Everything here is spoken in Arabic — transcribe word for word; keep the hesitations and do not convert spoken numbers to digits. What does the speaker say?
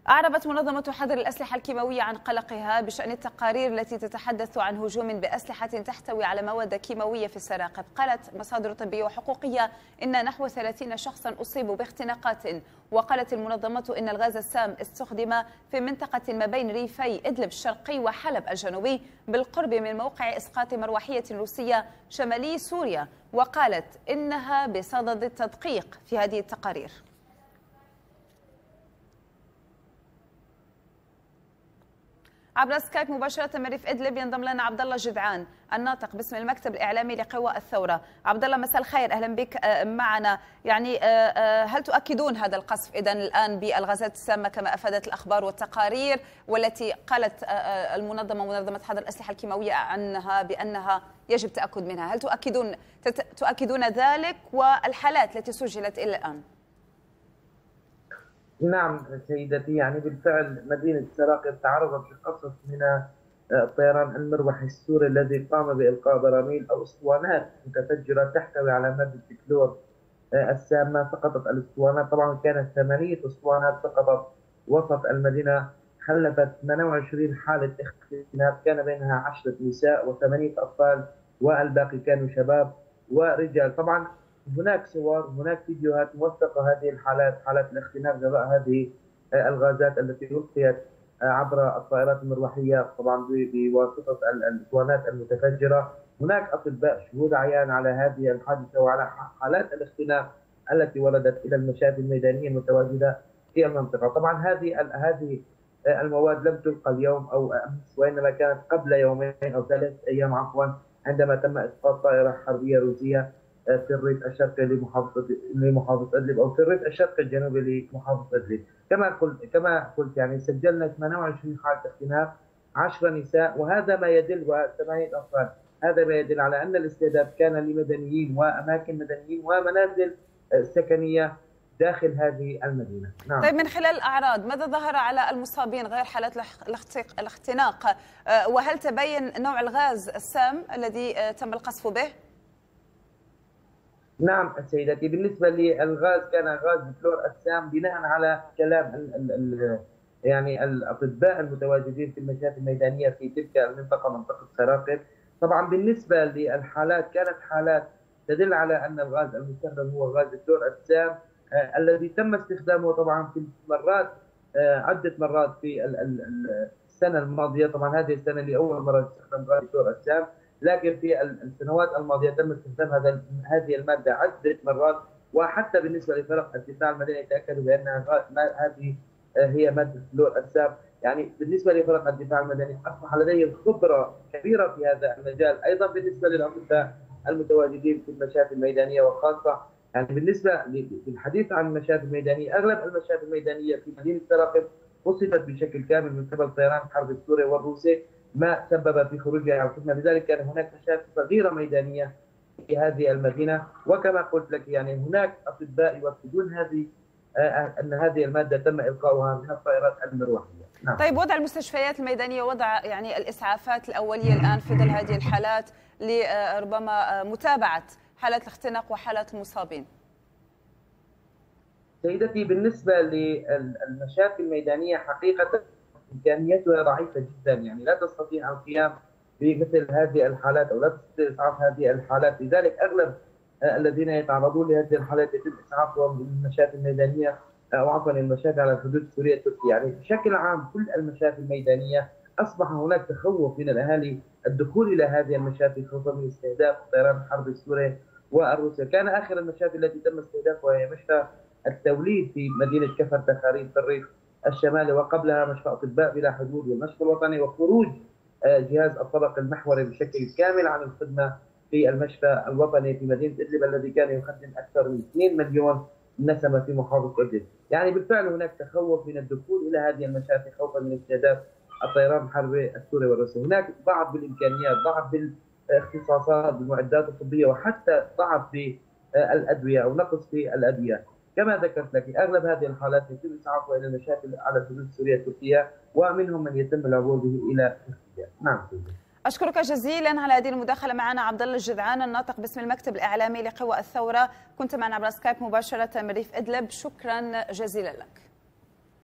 أعربت منظمة حظر الأسلحة الكيماوية عن قلقها بشأن التقارير التي تتحدث عن هجوم بأسلحة تحتوي على مواد كيماوية في السراقب. قالت مصادر طبية وحقوقية إن نحو ثلاثين شخصا أصيبوا باختناقات. وقالت المنظمة إن الغاز السام استخدم في منطقة ما بين ريفي إدلب الشرقي وحلب الجنوبي بالقرب من موقع إسقاط مروحية روسية شمالي سوريا، وقالت إنها بصدد التدقيق في هذه التقارير. عبر سكايب مباشرة من ريف إدلب ينضم لنا عبد الله جدعان الناطق باسم المكتب الإعلامي لقوى الثورة. عبد الله، مساء الخير، أهلا بك معنا. يعني هل تؤكدون هذا القصف إذن الآن بالغازات السامة كما أفادت الأخبار والتقارير والتي قالت المنظمة منظمة حظر الأسلحة الكيماوية عنها بأنها يجب التأكد منها؟ هل تؤكدون تؤكدون ذلك والحالات التي سجلت إلى الآن؟ نعم سيدتي، يعني بالفعل مدينة سراقب تعرضت لقصف من الطيران المروحي السوري الذي قام بإلقاء براميل أو أسطوانات متفجرة تحتوي على مادة الكلور السامة. سقطت الأسطوانات، طبعا كانت ثمانية أسطوانات سقطت وسط المدينة، خلفت ثمانية وعشرين حالة اختناق، كان بينها عشرة نساء وثمانية أطفال والباقي كانوا شباب ورجال. طبعا هناك صور، هناك فيديوهات موثقة هذه الحالات، حالات الاختناق جراء هذه الغازات التي ألقيت عبر الطائرات المروحية طبعا بواسطة الأسطوانات المتفجرة. هناك أطباء شهود عيان على هذه الحادثة وعلى حالات الاختناق التي وردت إلى المشافي الميدانية المتواجدة في المنطقة. طبعا هذه هذه المواد لم تلقى اليوم أو أمس، وإنما كانت قبل يومين أو ثلاثة أيام عفوا، عندما تم إسقاط طائرة حربية روسية في الريف الشرقي لمحافظة لمحافظة إدلب أو في الريف الشرقي الجنوبي لمحافظة إدلب. كما قلت كما قلت يعني سجلنا ثمانية وعشرين حالة اختناق، عشرة نساء، وهذا ما يدل وثمانية أطفال. هذا ما يدل على أن الاستهداف كان لمدنيين وأماكن مدنيين ومنازل سكنية داخل هذه المدينة. نعم. طيب، من خلال الأعراض ماذا ظهر على المصابين غير حالات الاختناق؟ وهل تبين نوع الغاز السام الذي تم القصف به؟ نعم سيدتي، بالنسبة للغاز كان غاز الفلور السام بناء على كلام ال ال يعني الأطباء المتواجدين في المشافي الميدانية في تلك المنطقة منطقة سراقب. طبعا بالنسبة للحالات كانت حالات تدل على أن الغاز المستخدم هو غاز الفلور السام آه الذي تم استخدامه طبعا في مرات آه عدة مرات في ال ال السنة الماضية. طبعا هذه السنة لأول مرة استخدم غاز الفلور السام، لكن في السنوات الماضية تم استخدام هذا هذه المادة عدة مرات، وحتى بالنسبة لفرق الدفاع المدني تأكدوا بأن هذه هي مادة الفلور السام. يعني بالنسبة لفرق الدفاع المدني أصبح لديهم خبرة كبيرة في هذا المجال. أيضا بالنسبة للأطباء المتواجدين في المشافي الميدانية، وخاصة يعني بالنسبة للحديث عن المشافي الميدانية، أغلب المشافي الميدانية في مدينة سراقب وصفت بشكل كامل من قبل طيران الحرب السوري والروسي، ما سبب في خروجها عن الخدمة. لذلك كان هناك مشافي صغيرة ميدانية في هذه المدينة، وكما قلت لك يعني هناك أطباء يؤكدون هذه آه أن هذه المادة تم إلقاؤها من الطائرات المروحية. نعم. طيب، وضع المستشفيات الميدانية، وضع يعني الإسعافات الأولية الآن في ظل هذه الحالات لربما متابعة حالات الاختناق وحالات المصابين؟ سيدتي، بالنسبة للمشافي الميدانية حقيقة إمكانياتها ضعيفة جدا، يعني لا تستطيع القيام بمثل هذه الحالات أو لا تستطيع إسعاف هذه الحالات. لذلك أغلب الذين يتعرضون لهذه الحالات يتم إسعافهم بالمشافي الميدانية أو عفوا المشافي على الحدود السورية التركية. يعني بشكل عام كل المشافي الميدانية أصبح هناك تخوف من الأهالي الدخول إلى هذه المشافي خوفا من استهداف طيران الحرب السوري والروسي. كان آخر المشافي التي تم استهدافها هي مشفى التوليد في مدينة كفر تخاريف في الريف الشمالي، وقبلها مشفى أطباء بلا حدود والمشفى الوطني، وخروج جهاز الطبق المحوري بشكل كامل عن الخدمة في المشفى الوطني في مدينة إدلب الذي كان يخدم أكثر من اثنين مليون نسمة في محافظة إدلب. يعني بالفعل هناك تخوف من الدخول إلى هذه المشافي خوفا من استهداف الطيران الحربي السوري والروسي. هناك ضعف بالإمكانيات، ضعف بالاختصاصات بالمعدات الطبية، وحتى ضعف في الأدوية أو نقص في الأدوية. كما ذكرت لك أغلب هذه الحالات يتم إسعافها إلى المشافي على الحدود السورية التركية، ومنهم من يتم العبور به إلى تركيا. نعم. أشكرك جزيلا على هذه المداخلة معنا عبد الله الجدعان الناطق باسم المكتب الإعلامي لقوى الثورة، كنت معنا عبر سكايب مباشرة من ريف إدلب. شكرا جزيلا لك.